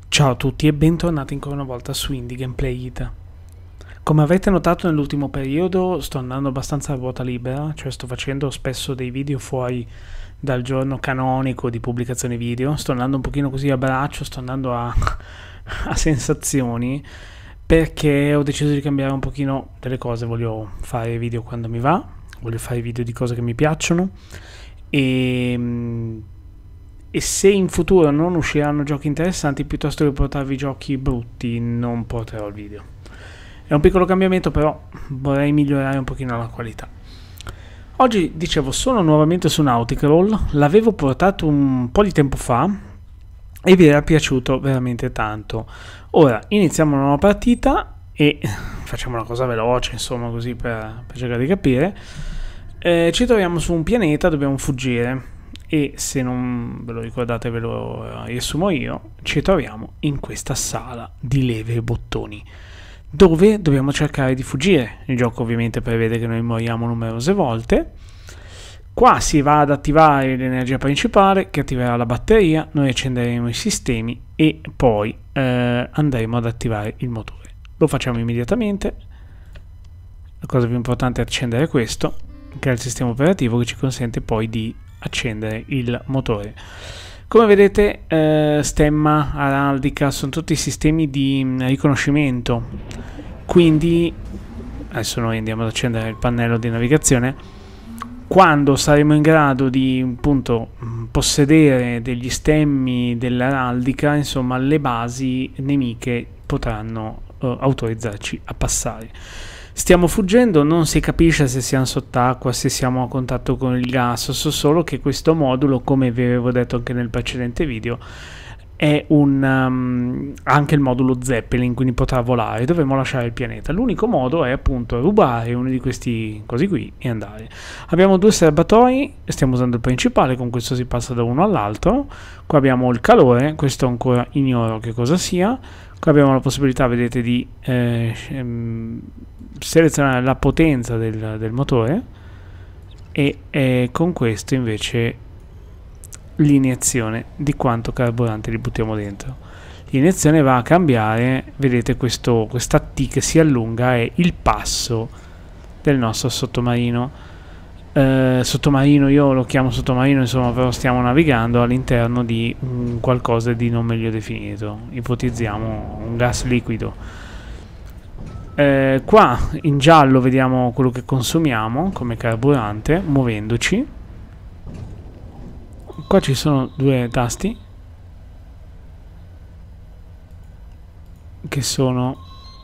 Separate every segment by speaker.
Speaker 1: Ciao a tutti e bentornati ancora una volta su Indie Gameplay It. Come avrete notato nell'ultimo periodo sto andando abbastanza a ruota libera, cioè sto facendo spesso dei video fuori dal giorno canonico di pubblicazione video, sto andando un pochino così a braccio, sto andando a sensazioni, perché ho deciso di cambiare un pochino delle cose, voglio fare video quando mi va, voglio fare video di cose che mi piacciono e se in futuro non usciranno giochi interessanti, piuttosto che portarvi giochi brutti, non porterò il video. È un piccolo cambiamento, però vorrei migliorare un pochino la qualità. Oggi, dicevo, sono nuovamente su Nautical, l'avevo portato un po' di tempo fa e vi era piaciuto veramente tanto. Ora iniziamo una nuova partita e facciamo una cosa veloce, insomma, così per cercare di capire. Ci troviamo su un pianeta, dobbiamo fuggire. E se non ve lo ricordate ve lo riassumo io, ci troviamo in questa sala di leve e bottoni dove dobbiamo cercare di fuggire. Il gioco ovviamente prevede che noi moriamo numerose volte. Qua si va ad attivare l'energia principale che attiverà la batteria, noi accenderemo i sistemi e poi andremo ad attivare il motore. Lo facciamo immediatamente. La cosa più importante è accendere questo, che è il sistema operativo che ci consente poi di accendere il motore. Come vedete stemma, araldica sono tutti sistemi di riconoscimento, quindi adesso noi andiamo ad accendere il pannello di navigazione. Quando saremo in grado di appunto possedere degli stemmi dell'araldica, insomma le basi nemiche potranno autorizzarci a passare. Stiamo fuggendo, non si capisce se siamo sott'acqua, se siamo a contatto con il gas, so solo che questo modulo, come vi avevo detto anche nel precedente video, è anche il modulo Zeppelin, quindi potrà volare, dovremo lasciare il pianeta. L'unico modo è appunto rubare uno di questi cosi qui e andare. Abbiamo due serbatoi, stiamo usando il principale, con questo si passa da uno all'altro. Qua abbiamo il calore, questo ancora ignoro che cosa sia. Qua abbiamo la possibilità, vedete, di selezionare la potenza del motore e con questo invece l'iniezione di quanto carburante li buttiamo dentro. L'iniezione va a cambiare, vedete questa T che si allunga è il passo del nostro sottomarino. Sottomarino, io lo chiamo sottomarino, insomma, però stiamo navigando all'interno di qualcosa di non meglio definito, ipotizziamo un gas liquido. Qua in giallo vediamo quello che consumiamo come carburante muovendoci. Qua ci sono due tasti che sono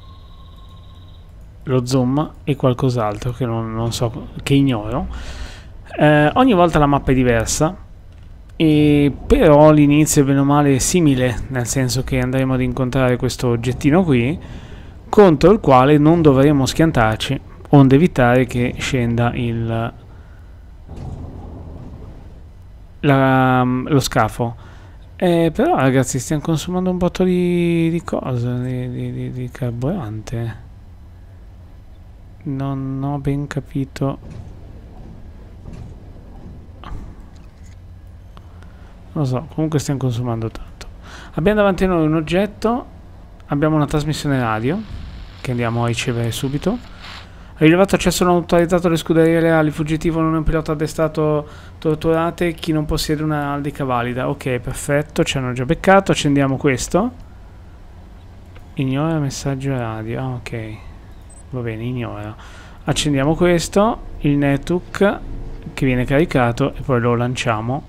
Speaker 1: lo zoom e qualcos'altro che non so, che ignoro. Ogni volta la mappa è diversa, però l'inizio bene o male è simile, nel senso che andremo ad incontrare questo oggettino qui contro il quale non dovremo schiantarci onde evitare che scenda lo scafo. Però ragazzi stiamo consumando un botto di cose, di carburante. Non ho ben capito. Non lo so, comunque stiamo consumando tanto. Abbiamo davanti a noi un oggetto, abbiamo una trasmissione radio che andiamo a ricevere subito. Rilevato accesso non autorizzato alle scuderie reali, fuggitivo non è un pilota addestrato, torturate chi non possiede una araldica valida. Ok, perfetto, ci hanno già beccato, accendiamo questo. Ignora messaggio radio, ok. Va bene, ignora. Accendiamo questo, il netbook che viene caricato e poi lo lanciamo.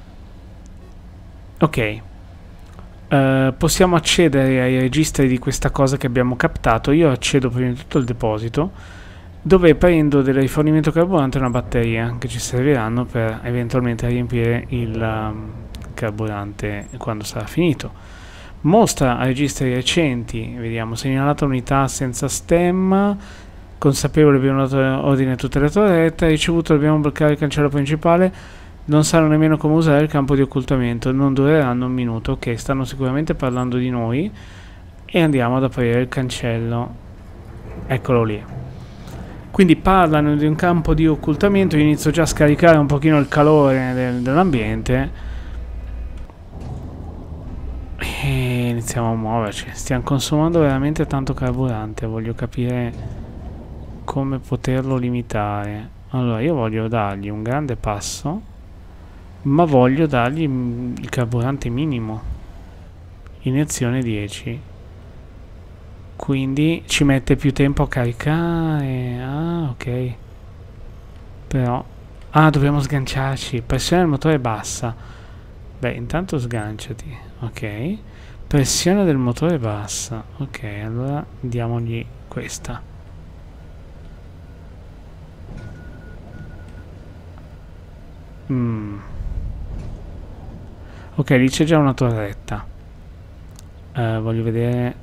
Speaker 1: Ok. Possiamo accedere ai registri di questa cosa che abbiamo captato. Io accedo prima di tutto al deposito, dove prendo del rifornimento carburante e una batteria che ci serviranno per eventualmente riempire il carburante quando sarà finito. Mostra registri recenti, vediamo, segnalata unità senza stemma, consapevole abbiamo dato ordine a tutte le torrette, ricevuto dobbiamo bloccare il cancello principale, non sanno nemmeno come usare il campo di occultamento, non dureranno un minuto. Ok, stanno sicuramente parlando di noi e andiamo ad aprire il cancello, eccolo lì. Quindi parlano di un campo di occultamento, io inizio già a scaricare un pochino il calore dell'ambiente E iniziamo a muoverci. Stiamo consumando veramente tanto carburante. Voglio capire come poterlo limitare. Allora, io voglio dargli un grande passo, ma voglio dargli il carburante minimo. Iniezione 10. Quindi ci mette più tempo a caricare. Ah, ok. Però... Ah, dobbiamo sganciarci. Pressione del motore bassa. Beh, intanto sganciati. Ok. Pressione del motore bassa. Ok, allora diamogli questa. Ok, lì c'è già una torretta. Voglio vedere...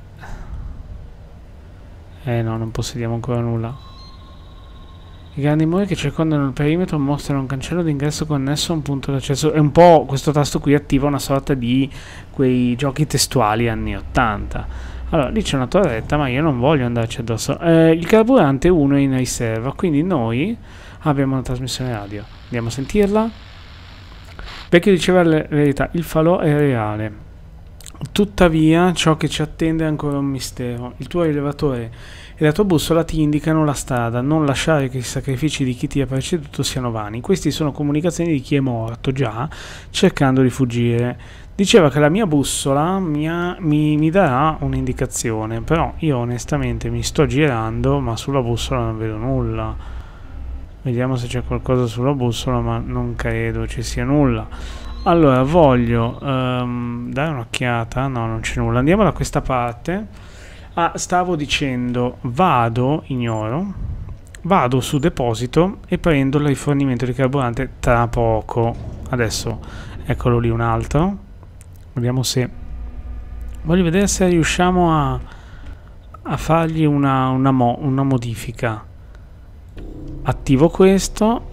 Speaker 1: no, non possediamo ancora nulla. I grandi muri che circondano il perimetro mostrano un cancello d'ingresso connesso a un punto d'accesso. È un po'... questo tasto qui attiva una sorta di quei giochi testuali anni 80. Allora, lì c'è una torretta, ma io non voglio andarci addosso. Il carburante 1 è in riserva, quindi noi abbiamo una trasmissione radio. Andiamo a sentirla. Vecchio diceva la verità, il falò è reale. Tuttavia, ciò che ci attende è ancora un mistero. Il tuo rilevatore e la tua bussola ti indicano la strada. Non lasciare che i sacrifici di chi ti ha preceduto siano vani. Queste sono comunicazioni di chi è morto già, cercando di fuggire. Diceva che la mia bussola mi darà un'indicazione, però io onestamente mi sto girando, ma sulla bussola non vedo nulla. Vediamo se c'è qualcosa sulla bussola, ma non credo ci sia nulla. Allora, voglio dare un'occhiata. No, non c'è nulla. Andiamo da questa parte. Ah, stavo dicendo, ignoro, vado su deposito e prendo il rifornimento di carburante tra poco. Adesso, eccolo lì un altro. Vediamo se... Voglio vedere se riusciamo a fargli una modifica. Attivo questo.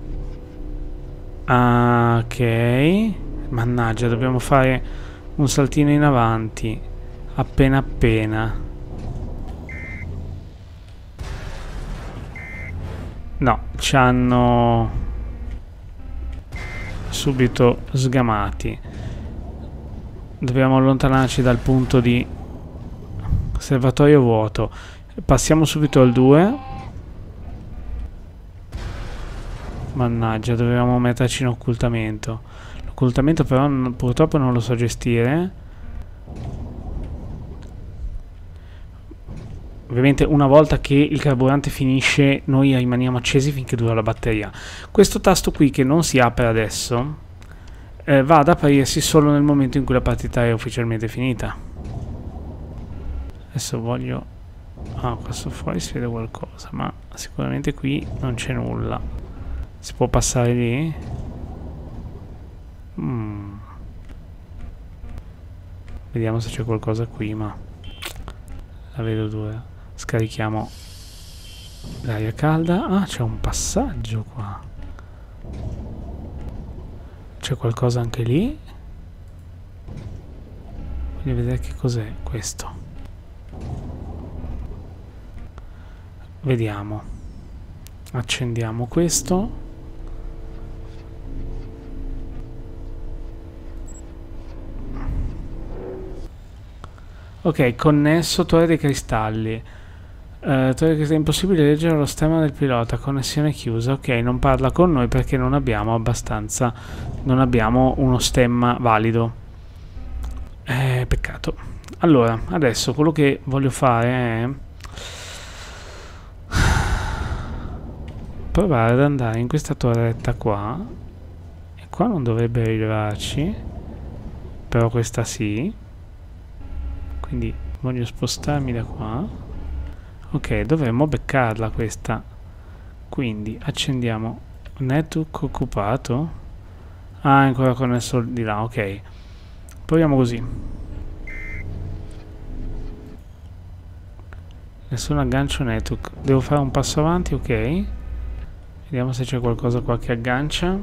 Speaker 1: Ok. Mannaggia, dobbiamo fare un saltino in avanti. Appena appena. No, ci hanno subito sgamati. Dobbiamo allontanarci dal punto di servatoio vuoto. Passiamo subito al 2. Mannaggia, dovevamo metterci in occultamento. L'occultamento però purtroppo non lo so gestire. Ovviamente una volta che il carburante finisce noi rimaniamo accesi finché dura la batteria. Questo tasto qui che non si apre adesso va ad aprirsi solo nel momento in cui la partita è ufficialmente finita. Adesso voglio... Ah, qua fuori si vede qualcosa, ma sicuramente qui non c'è nulla. Si può passare lì? Vediamo se c'è qualcosa qui, ma la vedo dura. Scarichiamo l'aria calda. Ah, c'è un passaggio qua. C'è qualcosa anche lì. Voglio vedere che cos'è questo. Vediamo. Accendiamo questo. Ok, connesso torre dei cristalli. Torre dei cristalli, è impossibile leggere lo stemma del pilota, connessione chiusa. Ok, non parla con noi perché non abbiamo abbastanza, non abbiamo uno stemma valido. Peccato. Allora, adesso quello che voglio fare è provare ad andare in questa torretta qua. E qua non dovrebbe rilevarci, però questa sì. Quindi voglio spostarmi da qua. Ok, dovremmo beccarla questa. Quindi accendiamo network occupato. Ah, è ancora connesso di là. Ok, proviamo così. Nessun aggancio network. Devo fare un passo avanti. Ok, vediamo se c'è qualcosa qua che aggancia.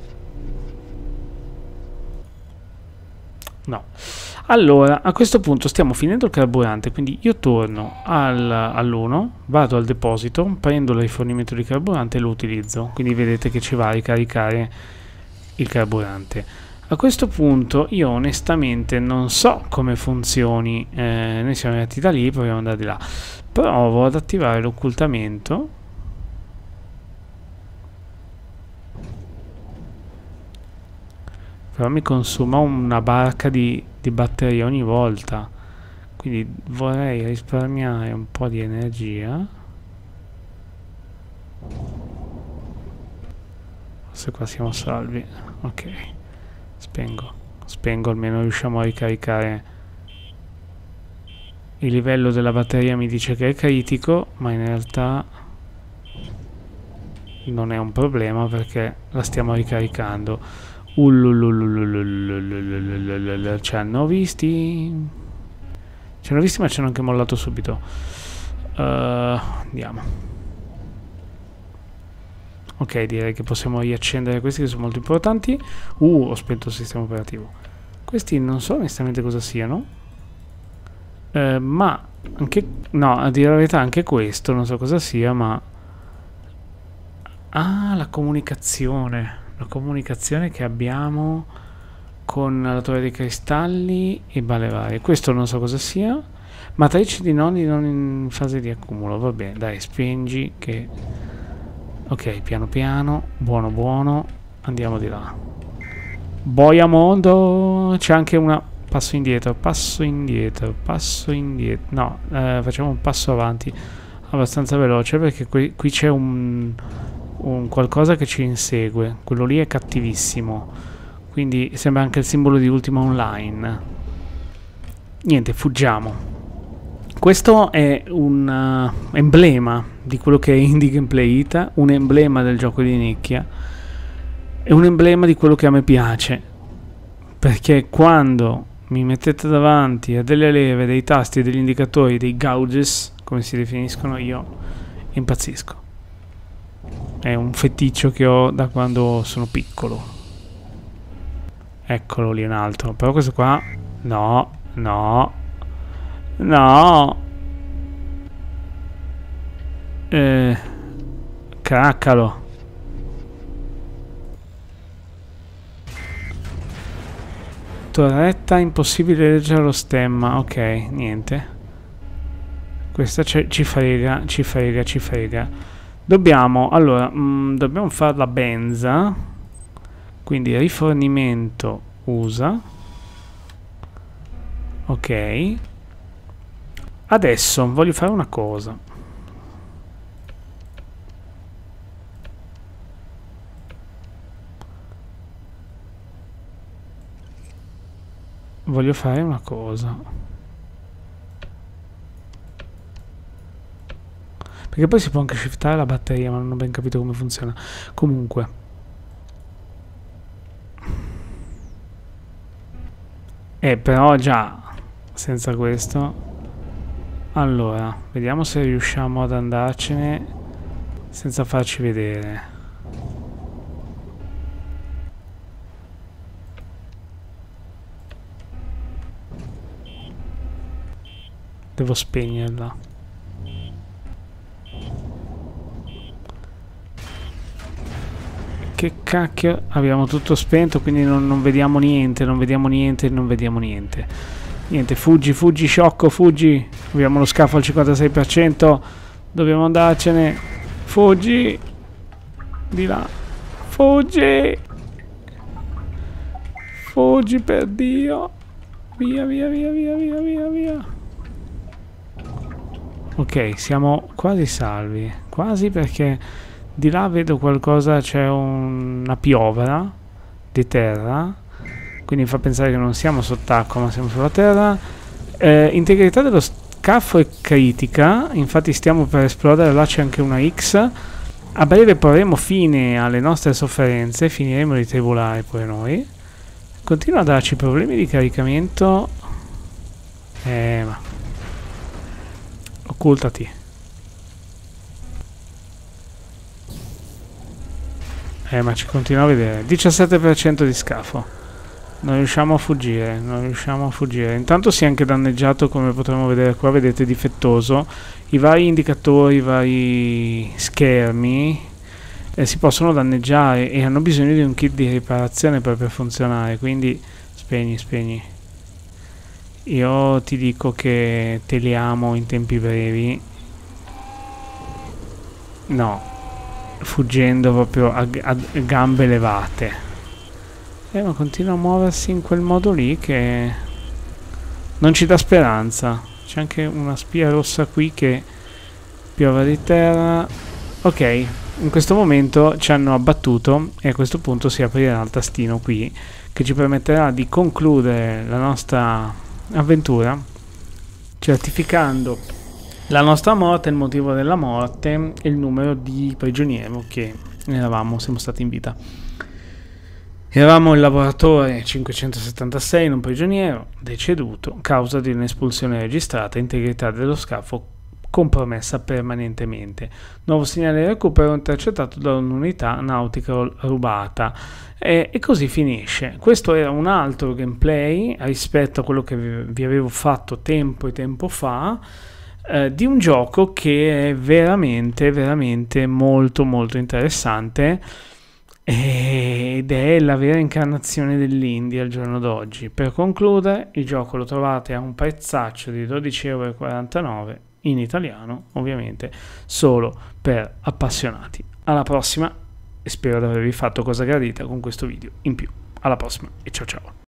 Speaker 1: No. Allora, a questo punto stiamo finendo il carburante, quindi io torno all'1, vado al deposito, prendo il rifornimento di carburante e lo utilizzo. Quindi vedete che ci va a ricaricare il carburante. A questo punto io onestamente non so come funzioni, noi siamo arrivati da lì, proviamo ad andare di là. Provo ad attivare l'occultamento. Però mi consuma una barca di batteria ogni volta. Quindi vorrei risparmiare un po' di energia. Forse qua siamo salvi. Ok. Spengo, almeno riusciamo a ricaricare. Il livello della batteria mi dice che è critico, ma in realtà non è un problema perché la stiamo ricaricando. Ci hanno visti. Ci hanno visti, ma ci hanno anche mollato subito. Andiamo. Ok, direi che possiamo riaccendere questi che sono molto importanti. Ho spento il sistema operativo. Questi non so onestamente cosa siano. Ma anche... no, a dire la verità anche questo non so cosa sia, ma... ah, la comunicazione. La comunicazione che abbiamo con la torre dei cristalli e balle varie. Questo non so cosa sia. Matrice di nodi non in fase di accumulo. Va bene, dai, spengi che... ok, piano piano, buono buono, andiamo di là. Boia mondo, c'è anche una... passo indietro, passo indietro, passo indietro. No, facciamo un passo avanti abbastanza veloce perché qui c'è un qualcosa che ci insegue. Quello lì è cattivissimo. Quindi sembra anche il simbolo di Ultima Online. Niente, fuggiamo. Questo è un emblema di quello che è Indie Gameplay Ita, un emblema del gioco di nicchia, è un emblema di quello che a me piace, perché quando mi mettete davanti a delle leve, dei tasti, degli indicatori, dei gauges, come si definiscono, io impazzisco. È un feticcio che ho da quando sono piccolo. Eccolo lì un altro, però questo qua no, no. No. Craccalo. Torretta, impossibile leggere lo stemma. Ok, niente. Questa ci frega, ci frega, ci frega. Dobbiamo, allora, dobbiamo fare la benza. Quindi rifornimento usa. Ok. Adesso voglio fare una cosa. Voglio fare una cosa. Perché poi si può anche shiftare la batteria, ma non ho ben capito come funziona. Comunque. Però già, senza questo... allora, vediamo se riusciamo ad andarcene senza farci vedere. Devo spegnerla. Che cacchio, abbiamo tutto spento, quindi non vediamo niente, non vediamo niente, non vediamo niente. Niente, fuggi, fuggi, sciocco, fuggi. Abbiamo lo scafo al 56%. Dobbiamo andarcene. Fuggi. Di là. Fuggi. Fuggi per Dio. Via, via, via, via, via, via, via. Ok, siamo quasi salvi. Quasi, perché di là vedo qualcosa, c'è una piovra di terra. Quindi mi fa pensare che non siamo sott'acqua ma siamo sulla terra. Integrità dello scafo è critica, infatti stiamo per esplodere, là c'è anche una X. A breve porremo fine alle nostre sofferenze, finiremo di tribolare pure noi. Continua a darci problemi di caricamento. Ma occultati. Ma ci continua a vedere. 17% di scafo. Non riusciamo a fuggire, non riusciamo a fuggire. Intanto si è anche danneggiato, come potremo vedere qua, vedete, difettoso. I vari indicatori, i vari schermi si possono danneggiare e hanno bisogno di un kit di riparazione per funzionare, quindi spegni. Io ti dico che teliamo in tempi brevi. No, fuggendo proprio a gambe levate. Ma continua a muoversi in quel modo lì che non ci dà speranza. C'è anche una spia rossa qui che piove di terra. Ok, in questo momento ci hanno abbattuto e a questo punto si aprirà il tastino qui che ci permetterà di concludere la nostra avventura certificando la nostra morte, il motivo della morte e il numero di prigioniero che siamo stati in vita. Eravamo il lavoratore 576, non prigioniero, deceduto causa di un'espulsione registrata, integrità dello scafo compromessa permanentemente. Nuovo segnale di recupero intercettato da un'unità nautica rubata. E così finisce. Questo era un altro gameplay rispetto a quello che vi avevo fatto tempo e tempo fa, di un gioco che è veramente molto interessante ed è la vera incarnazione dell'indie al giorno d'oggi. Per concludere, il gioco lo trovate a un prezzaccio di 12,49 € in italiano, ovviamente solo per appassionati. Alla prossima e spero di avervi fatto cosa gradita con questo video in più. Alla prossima e ciao ciao.